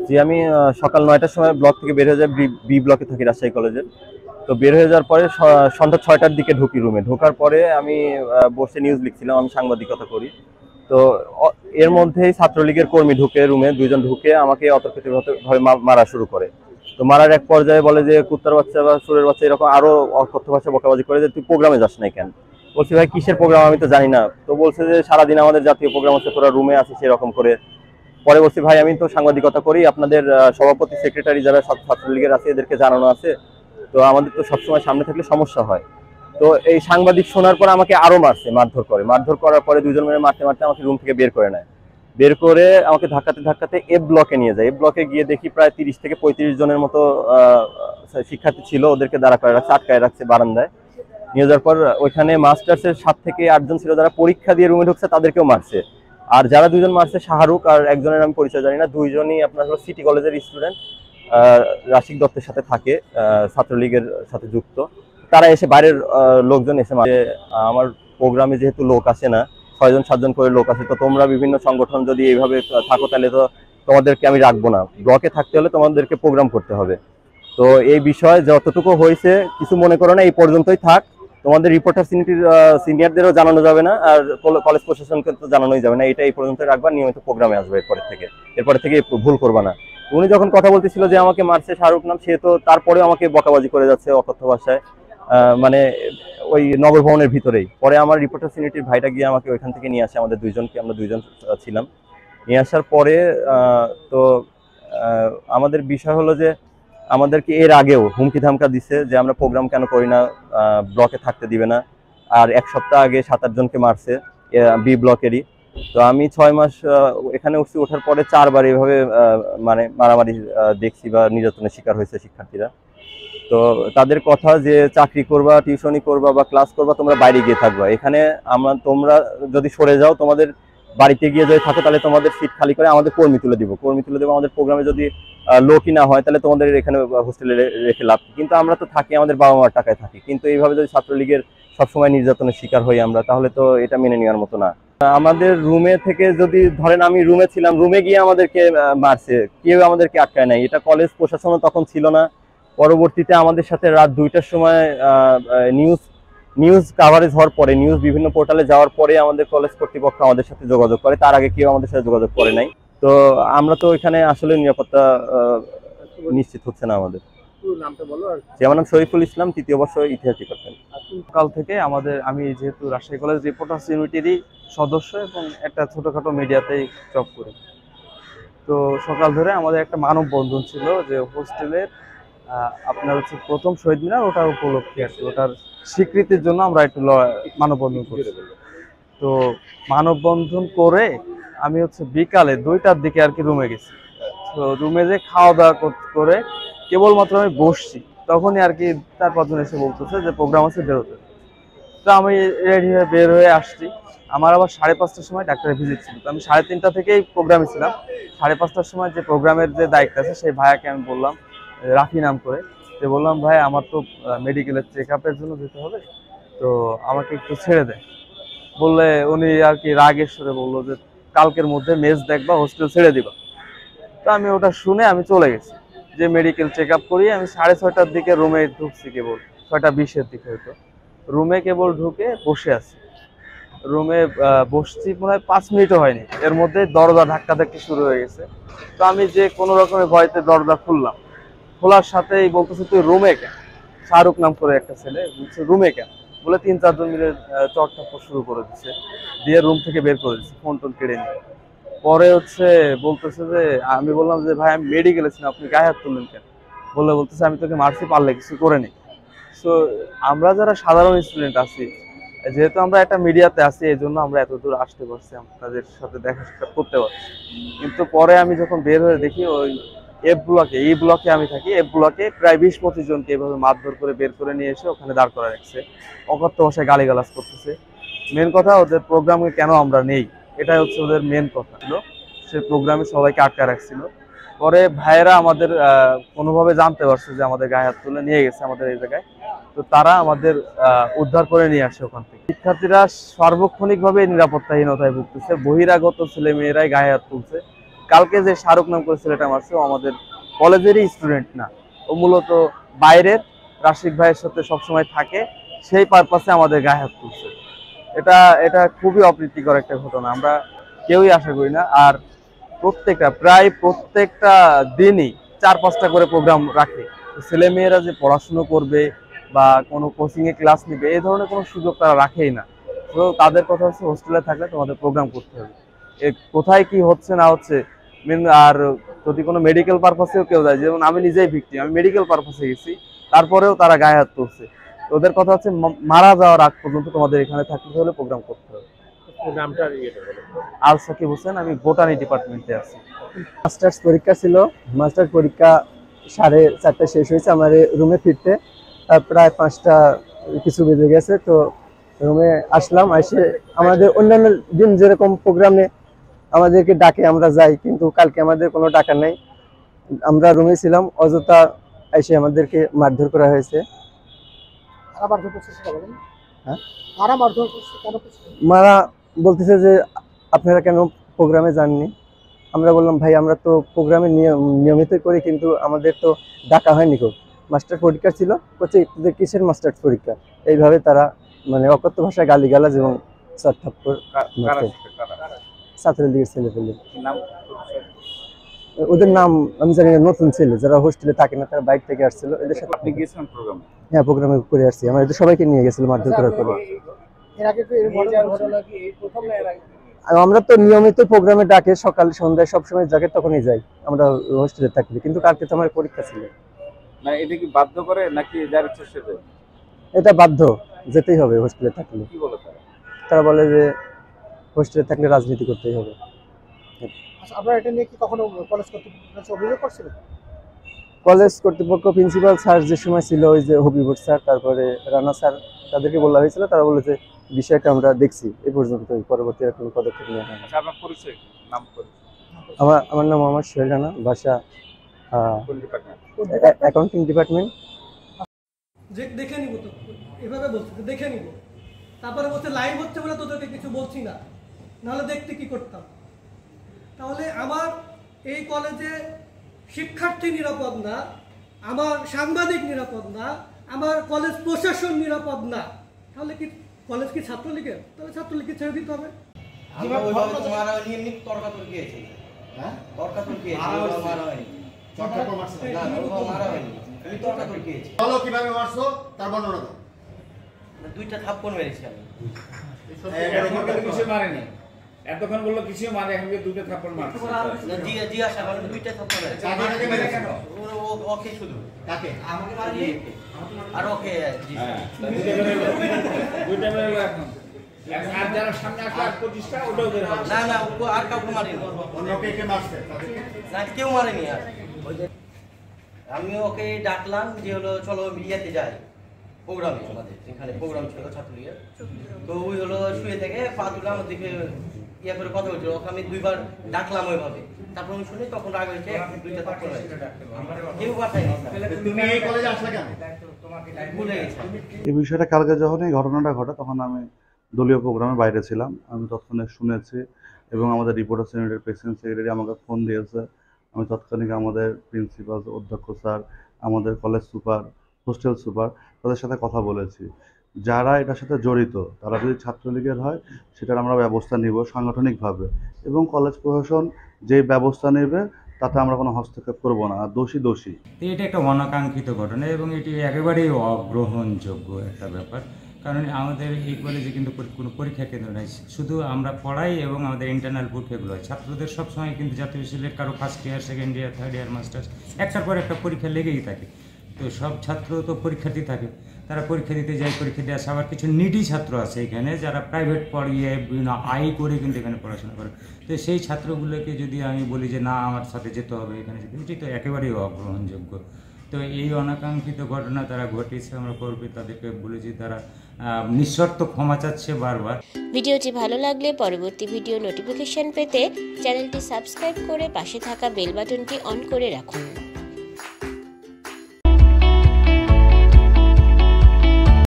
জি, আমি সকাল ৯টার সময় ব্লক থেকে বের হয়ে যাই, বি ব্লকে থাকি রাজশাহী কলেজের। তো বের হয়ে যাওয়ার পরে সন্ধ্যা ৬টার দিকে ঢুকি রুমে। ঢোকার পরে আমি বসে নিউজ লিখছিলাম, আমি সাংবাদিকতা করি। তো এর মধ্যেই ছাত্রলীগের কর্মী ঢুকে রুমে, দুইজন ঢুকে আমাকে অতর্কিতভাবে মারা শুরু করে। তো মারার এক পর্যায়ে বলে যে কুত্তার বাচ্চা বা সুরের বাচ্চা, এরকম আরো অকথ্য ভাষা বকাবাজি করে যে তুই প্রোগ্রামে যাস নাই কেন। বলছি ভাই কিসের প্রোগ্রাম, আমি তো জানি না। তো বলছে যে সারাদিন আমাদের জাতীয় প্রোগ্রাম হচ্ছে, তোরা রুমে আসিস এরকম করে। পরে বলছি ভাই আমি তো সাংবাদিকতা করি, আপনাদের সভাপতি সেক্রেটারি যারা ছাত্রলীগের আছে এদেরকে জানানো আছে, তো আমাদের তো সবসময় সামনে থাকলে সমস্যা হয়। তো এই সাংবাদিক শোনার পর আমাকে আরো মারধর করে। মারধর করার পরে দুজন মিলে মারতে মারতে আমাকে রুম থেকে বের করে নেয়। বের করে আমাকে ধাক্কাতে ধাক্কাতে এফ ব্লকে নিয়ে যায়। এফ ব্লকে গিয়ে দেখি প্রায় 30 থেকে 35 জনের মতো শিক্ষার্থী ছিল, ওদেরকে দাঁড়া করে রাখছে, আটকায় রাখছে বারান্দায়। নিয়ে যাওয়ার পর ওইখানে মাস্টার্সের 7 থেকে 8 জন ছিল যারা পরীক্ষা দিয়ে রুমে ঢুকছে, তাদেরকেও মারছে। আর যারা দুজন মারছে শাহরুখ আর একজনের আমি পরিচয় জানি না, দুইজনই আপনার হলো সিটি কলেজের স্টুডেন্ট, রাশিক দত্তের সাথে থাকে, ছাত্রলীগের সাথে যুক্ত। তারা এসে বাইরের লোকজন এসে মারে। আমার প্রোগ্রামে যেহেতু লোক আসে না, 6-7 করে লোক আছে, তো তোমরা বিভিন্ন সংগঠন যদি এইভাবে থাকো তাহলে তো তোমাদেরকে আমি রাখবো না, ব্লকে থাকতে হলে তোমাদেরকে প্রোগ্রাম করতে হবে। তো এই বিষয়ে যতটুকু হয়েছে কিছু মনে করো না, এই পর্যন্তই থাক। তোমাদের রিপোর্টার সিনিয়রদেরও জানানো যাবে না, আর কলেজ প্রশাসনকে তো জানানোই যাবে না। এটা এই পর্যন্ত রাখবা, নিয়মিত প্রোগ্রামে আসবে এরপরে থেকে ভুল করবা না। উনি যখন কথা বলতেছিল যে আমাকে মারছে শাহরুখ নাম, সে তো তারপরেও আমাকে বকাবাজি করে যাচ্ছে অকথ্য ভাষায়, মানে ওই নগর ভবনের ভিতরেই। পরে আমার রিপোর্টার সিনিয়রটির ভাইটা গিয়ে আমাকে ওইখান থেকে নিয়ে আসে, আমাদের দুইজনকে, আমরা দুইজন ছিলাম। নিয়ে আসার পরে তো আমাদের বিষয় হলো যে আমাদেরকে এর আগেও হুমকি ধামকা দিছে যে আমরা প্রোগ্রাম কেন করি না, ব্লকে থাকতে দিবে না। আর 1 সপ্তাহ আগে 7-8 জনকে মারছে বি ব্লকেরই। তো আমি 6 মাস এখানে উঠছি, ওঠার পরে 4 বার এইভাবে মানে মারামারি দেখছি বা নির্যাতনের শিকার হয়েছে শিক্ষার্থীরা। তো তাদের কথা যে চাকরি করবা, টিউশনি করবা বা ক্লাস করবা, তোমরা বাইরে গিয়ে থাকবা। এখানে তোমরা যদি সরে যাও, তোমাদের বাড়িতে গিয়ে যদি থাকো, তাহলে তোমাদের সিট খালি করে আমাদের কর্মী তুলে দিব। আমাদের প্রোগ্রামে যদি লোকই না হয়, তাহলে তোমাদের এখানে হোস্টেলে রেখে লাভ। কিন্তু আমরা তো থাকি, আমাদের বাবা মার টাকায় থাকি, কিন্তু এইভাবে যদি ছাত্রলীগের সবসময় নির্যাতনের শিকার হই আমরা, তাহলে তো এটা মেনে নেওয়ার মতো না। আমাদের রুমে থেকে যদি ধরেন, আমি রুমে ছিলাম, রুমে গিয়ে আমাদেরকে মারছে, কেউ আমাদেরকে আটকায় নাই। এটা কলেজ প্রশাসনও তখন ছিল না। পরবর্তীতে আমাদের সাথে রাত 2টার সময় নিউজ কাভারেজ হওয়ার পরে, নিউজ বিভিন্ন পোর্টালে যাওয়ার পরে আমাদের কলেজ কর্তৃপক্ষ আমাদের সাথে যোগাযোগ করে। তার আগে কেউ আমাদের সাথে যোগাযোগ করে নাই। তো আমরা তো এখানে আসলে নিরাপত্তা নিশ্চিত হচ্ছে না আমাদের। আমার নাম শরীফুল ইসলাম, 3য় বর্ষ ইতিহাস ডিপার্টমেন্ট। সকাল থেকে আমি যেহেতু রাজশাহী কলেজ রিপোর্টার্স ইউনিটিরই সদস্য এবং একটা ছোটখাটো মিডিয়াতেই জব করি, তো সকাল ধরে আমাদের একটা মানববন্ধন ছিল যে হোস্টেলের আপনার হচ্ছে প্রথম শহীদ মিনার, ওটার উপলক্ষে আর কি, ওটার স্বীকৃতির জন্য আমরা একটু মানববন্ধন করি। তো মানববন্ধন করে আমি হচ্ছে বিকালে 2টার দিকে আর কি রুমে গেছি। তো রুমে যে খাওয়া দাওয়া করে কেবলমাত্র আমি বসছি, তখনই আর কি 4-5 জন এসে বলতেছে যে প্রোগ্রাম আছে, বেরোতে। তো আমি রেডি হয়ে বের হয়ে আসছি। আমার আবার 5:30টার সময় ডাক্তারের ভিজিট ছিল, তো আমি 3:30টা থেকেই প্রোগ্রামে ছিলাম। 5:30টার সময় যে প্রোগ্রামের যে দায়িত্ব আছে সেই ভাইয়াকে আমি বললাম, রাফি নাম করে, যে বললাম ভাই আমার তো মেডিকেলের চেক আপের জন্য যেতে হবে, তো আমাকে একটু ছেড়ে দেয়। বললে উনি আর কি রাগের সুরে বললো যে কালকের মধ্যে মেস দেখবা, হোস্টেল ছেড়ে দিবা। তো আমি ওটা শুনে আমি চলে গেছি, যে মেডিকেল চেক আপ করিয়ে আমি 6:30টার দিকে রুমে ঢুকছি, কেবল 6:20-এর দিকে হয়তো। রুমে কেবল ঢুকে বসে আছি। রুমে বসছি মনে হয় 5 মিনিটও হয়নি, এর মধ্যে দরজা ধাক্কাধাক্কি শুরু হয়ে গেছে। তো আমি যে কোনো রকমের ভয়তে দরজা খুললাম। খোলার সাথেই বলতেছে তুই রুমে কেন? শাহরুখ নাম করে একটা ছেলে বলছে রুমে কেন, বলে 3-4 জন মিলে চড় শুরু করে দিচ্ছে, দিয়ে রুম থেকে বের করে দিচ্ছে, ফোন টোন কেড়ে নিয়ে। পরে হচ্ছে বলতেছে যে, আমি বললাম যে ভাই আমি মেডিকেলে ছিলাম, আপনি গায়ে হাত তুললেন কেন? বলতেছে আমি তোকে মারছি, পারলে কিছু করে নি। সো আমরা যারা সাধারণ স্টুডেন্ট আছি, যেহেতু আমরা একটা মিডিয়াতে আছি, এই জন্য আমরা এত দূর আসতে পারছি, তাদের সাথে দেখা সাক্ষাৎ করতে পারছি। কিন্তু পরে আমি যখন বের হয়ে দেখি, ওই এই ব্লকে আমি থাকি, এফ ব্লকে প্রায় 20-25 জনকে এভাবে মারধর করে বের করে নিয়ে এসে ওখানে দাঁড় করা রাখছে, অকথ্য ভাষায় গালিগালাজ করতেছে। মেন কথা, ওদের প্রোগ্রামে কেন আমরা নেই, এটাই হচ্ছে ওদের মেন কথা ছিল। সে প্রোগ্রামে সবাইকে আটকা রাখছিল। পরে ভাইয়েরা আমাদের কোনোভাবে জানতে পারছে যে আমাদের গায়ে হাত তুলে নিয়ে গেছে আমাদের এই জায়গায়, তো তারা আমাদের উদ্ধার করে নিয়ে আসে ওখান থেকে। শিক্ষার্থীরা সার্বক্ষণিকভাবে নিরাপত্তাহীনতায় ভুগতেছে, বহিরাগত ছেলে মেয়েরাই গায়ে হাত তুলছে, কালকে যে শাহরুখ নাম করে ছেলেটা মারছে ও আমাদের কলেজেরই স্টুডেন্ট না, ও মূলত বাইরের রাশিক ভাইয়ের সাথে সবসময় থাকে, সেই পারপাসে আমাদের গায়ে হাত তুলছে। এটা এটা খুবই অপ্রীতিকর একটা ঘটনা, আমরা কেউই আশা করি না। আর প্রায় প্রত্যেকটা দিনই 4-5টা করে প্রোগ্রাম রাখে। ছেলে মেয়েরা যে পড়াশুনো করবে বা কোনো কোচিংয়ে ক্লাস নিবে এই ধরনের কোনো সুযোগ তারা রাখেই না। তো তাদের কথা হচ্ছে হোস্টেলে থাকলে তোমাদের প্রোগ্রাম করতে হবে, কোথায় কি হচ্ছে না হচ্ছে। আর যদি কোনো মেডিকেল পারপাসেও কেউ যায়, যেমন আমি নিজেই ভিক্টিম, আমি মেডিকেল পারপাসে গেছি, তারপরেও তারা গায়ে হাত তুলছে। ওদের কথা হচ্ছে মারা যাওয়ার আগ পর্যন্ত তোমাদের এখানে থাকতে হলে প্রোগ্রাম করতে হবে। আল সাকিব হোসেন, আমি বোটানি ডিপার্টমেন্টে আছি। মাস্টার্স পরীক্ষা ছিল, মাস্টার পরীক্ষা 4:30 শেষ হয়েছে। আমার রুমে ফিরতে প্রায় 5টা কিছু বেজে গেছে। তো রুমে আসলাম, এসে আমাদের অন্যান্য দিন যেরকম প্রোগ্রামে আমাদেরকে ডাকে আমরা যাই, কিন্তু কালকে আমাদের কোনো ডাকা নেই। আমরা রুমে ছিলাম, অযথা এসে আমাদেরকে মারধর করা হয়েছে। মারা বলতেছে যে আপনারা কেন প্রোগ্রামে যাননি। আমরা বললাম ভাই আমরা তো প্রোগ্রামে নিয়মিত করি, কিন্তু আমাদের তো ডাকা হয়নি। মাস্টার পরীক্ষা ছিল, বলছে কিসের মাস্টার পরীক্ষা। এইভাবে তারা মানে অকথ্য ভাষায় গালিগালাজ এবং ছাত্রলীগের ছেলে পেলে। ওদের নাম আমি জানি না, নতুন ছেলে যারা হোস্টেলে থাকে না, তারা বাইক থেকে আসছিল, এদের সাথে। হ্যাঁ, প্রোগ্রামে করে আসছি, আমার এদের সবাইকে নিয়ে গেছিল মারধর করার পরে। আমরা তো নিয়মিত প্রোগ্রামে ডাকে, সকাল সন্ধ্যায় সবসময় যাকে তখনই যাই আমরা হোস্টেলে থাকি, কিন্তু কালকে তো আমার পরীক্ষা ছিল। না, এটা কি বাধ্য করে নাকি যার ইচ্ছা সে যায়? এটা বাধ্য, যেতেই হবে হোস্টেলে থাকলে। কি বলে তারা বলে যে হোস্টেলে থাকলে রাজনীতি করতেই হবে। আপনারা এটা নিয়ে কি কখনো কলেজ কর্তৃপক্ষের কাছে অভিযোগ করছিলেন? কলেজ কর্তৃপক্ষ, প্রিন্সিপাল স্যার যে সময় ছিল, ওই যে হবিবুর স্যার, তারপরে রানা স্যার, তাদেরকে বলা হয়েছিল। তারা বলেছে বিষয়টা আমরা দেখছি, এই পর্যন্তই, পরবর্তী আর কোনো পদক্ষেপ নেওয়া হয়নি। আপনার পরিচয় নাম আমার নাম মোহাম্মদ সোহেল রানা, বাসা অ্যাকাউন্টিং ডিপার্টমেন্ট। দেখে নিব তো, এভাবে বলছে দেখে নিব, তারপরে বলছে লাইভ হচ্ছে বলে তোদেরকে কিছু বলছি না, নাহলে দেখতে কি করতাম। তাহলে আমার এই কলেজে শিক্ষার্থী নিরাপদ না, আমার সাংবাদিক নিরাপদ না, আমার কলেজ প্রশাসন নিরাপদ না, তাহলে কি কলেজ কি ছাত্রলীগের? তাহলে ছাত্রলীগকে ছেড়ে দিতে হবে। দুইটা থাপ্পড় মেরেছি আমি। কিছু মারেনি, এতক্ষণ বললো কিছু মারে, এখন দুটো থাপ্পড় মারছে। জিজ্ঞাসা করেন দুইটা থাপ্পড় মেরেছে। ওকে শুধু কাকে? আমাকে মারিনি আর ওকে। দুইটা মেরে এখন আর যারা সামনে আসলে 25টা ওটাও বের হবে। না না, আর কাউকে মারিনি। অন্য কে মারছে? না, কেউ মারেনি। আর আমি ওকে ডাকলাম যে হলো চলো বিয়েতে যাই, প্রোগ্রামে আমাদের এখানে প্রোগ্রাম ছিল ছাত্রলীগের। তো ওই হলো শুয়ে থেকে পা তুলে আমার দিকে ইয়ে করে কথা বলছিল, ওকে আমি 2বার ডাকলাম ওইভাবে, তারপর আমি শুনি তখন রাগ হয়েছে, দুইটা থাপ্পড় মেরেছে। কেউ পাঠায়নি। তুমি এই কলেজে আসলে কেন? ভুলে গেছি। এই বিষয়টা কালকে যখন এই ঘটনাটা ঘটে তখন আমি দলীয় প্রোগ্রামে বাইরে ছিলাম। আমি তৎক্ষণিক শুনেছি এবং আমাদের রিপোর্টার্স ইউনিটের প্রেসিডেন্ট সেক্রেটারি আমাকে ফোন দিয়েছে। আমি তৎক্ষণিক আমাদের প্রিন্সিপাল, অধ্যক্ষ স্যার, আমাদের কলেজ সুপার, হোস্টেল সুপার, তাদের সাথে কথা বলেছি। যারা এটার সাথে জড়িত তারা যদি ছাত্রলীগের হয় সেটার আমরা ব্যবস্থা নিব সাংগঠনিকভাবে, এবং কলেজ প্রশাসন যে ব্যবস্থা নেবে তাতে আমরা কোনো হস্তক্ষেপ করব না। আর দোষী দোষী। এটা একটা অনাকাঙ্ক্ষিত ঘটনা এবং এটি একেবারেই অগ্রহণযোগ্য একটা ব্যাপার। কারণ আমাদের এই কলেজে কিন্তু কোনো পরীক্ষা কেন্দ্র নেই, শুধু আমরা পড়াই এবং আমাদের ইন্টারনাল পরীক্ষাগুলো হয়। ছাত্রদের সবসময় কিন্তু জাতীয় বিশ্ববিদ্যালয়ের কারো first year, second year, third year, masters একটার পর একটা পরীক্ষা লেগেই থাকে। তো সব ছাত্র তো পরীক্ষার্থী থাকে, তারা পরীক্ষা দিতে যায়, পরীক্ষা দিয়ে আসে। আবার কিছু নিডি ছাত্র আছে এখানে যারা প্রাইভেট পড়িয়ে বিভিন্ন আয় করে কিন্তু এখানে পড়াশোনা করে। তো সেই ছাত্রগুলোকে যদি আমি বলি যে না আমার সাথে যেতে হবে এখানে যেতে, এটি তো একেবারেই অগ্রহণযোগ্য। তো এই অনাকাঙ্ক্ষিত ঘটনা তারা ঘটিয়েছে, আমরা করবে তাদেরকে বলেছি, তারা নিঃশর্ত ক্ষমা চাচ্ছে বারবার। ভিডিওটি ভালো লাগলে পরবর্তী ভিডিও নোটিফিকেশন পেতে চ্যানেলটি সাবস্ক্রাইব করে পাশে থাকা বেল বাটনটি অন করে রাখুন।